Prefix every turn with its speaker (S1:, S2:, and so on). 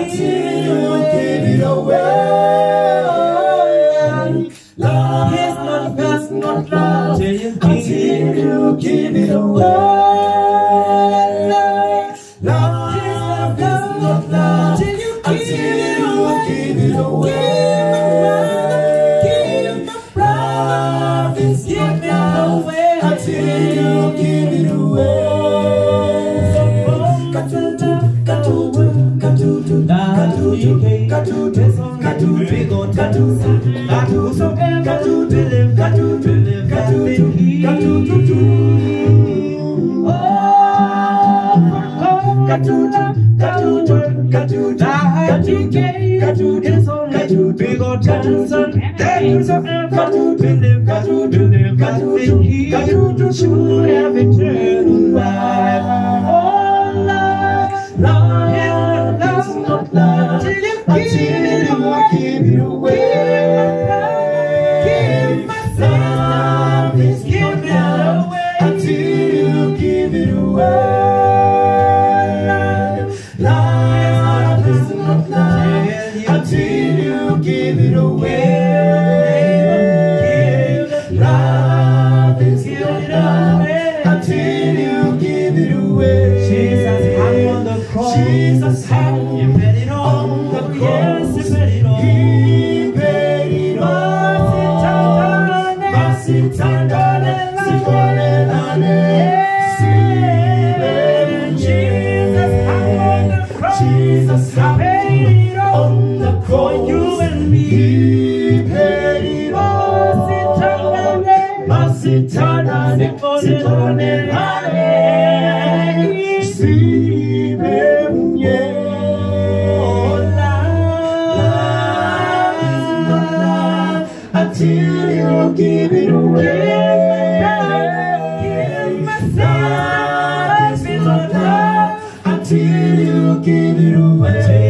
S1: until you give it away. Love is not love until you give it away. Love is not love until you give it away. Love is not love until you give it away. Jesus hung on the cross. He paid it all. Masitandane, Jesus hung on the cross. Jesus paid it all on the cross. For you and me. He paid it all. Masitandane, until you give it away. Love is not love until you give it away.